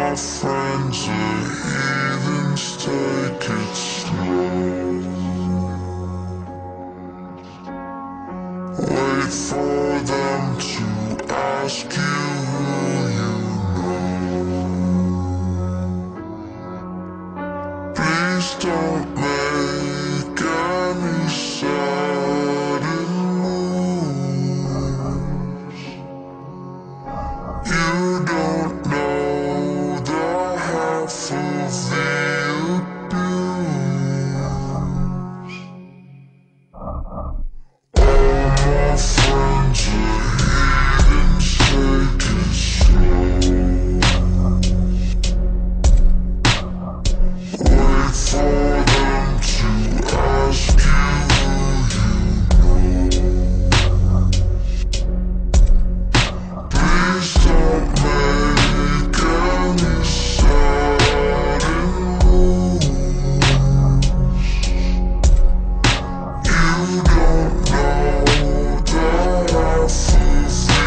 my friends are heathens, take it slow. Wait for them to ask you who you know. Please don't make any sudden moves. You don't know the half of the abuse. All my friends are heathens, take it slow. Wait for them to ask you who you know. Please don't make any sudden moves. You don't know the half of the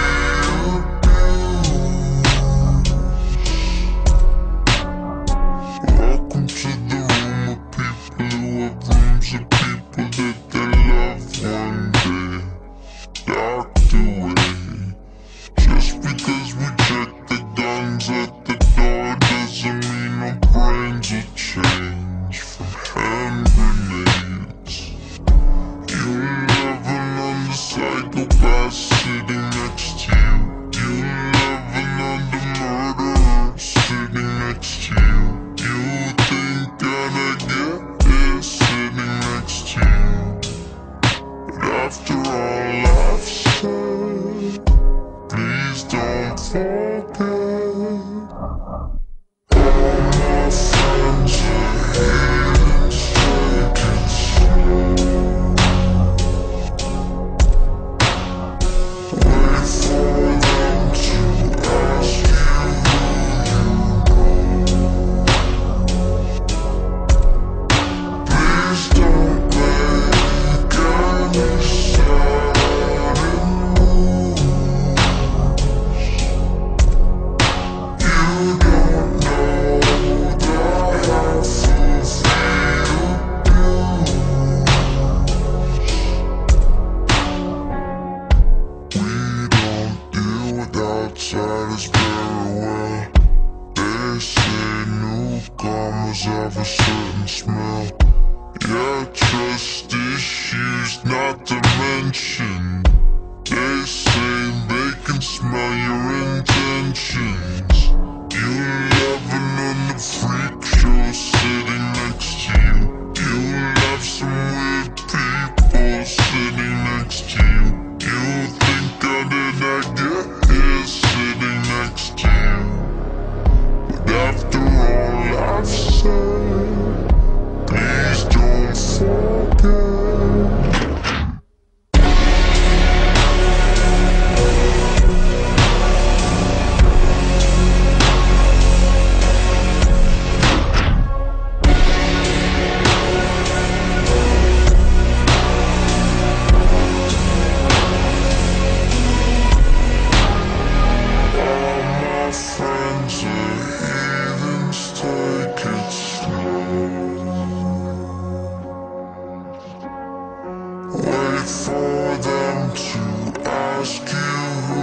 abuse. Welcome to the room of people who have rooms of people that they love one day docked away. Just because we check the guns at the door doesn't mean our brains will change from hand grenades. You'll never know the psychopath sitting next to you. You'll never know the murderer sitting next to you. You think I'd get is sitting next to you. But after all I've said, please don't forget. All my friends are heathens, take it slow. Wait for them to ask you who you know. Please don't make any sudden moves. You don't know the half of the abuse. We don't deal with outsiders very well. They say newcomers have a certain smell. Yeah, trust issues not to mention. They say they can smell your intentions. You'll never know the freak show sitting next to you. You'll have some weird people sitting next to you. You think how did I get here sitting next to you? But after all I've said, please don't forget. All my friends are heathens, take it slow. Wait for them to ask you who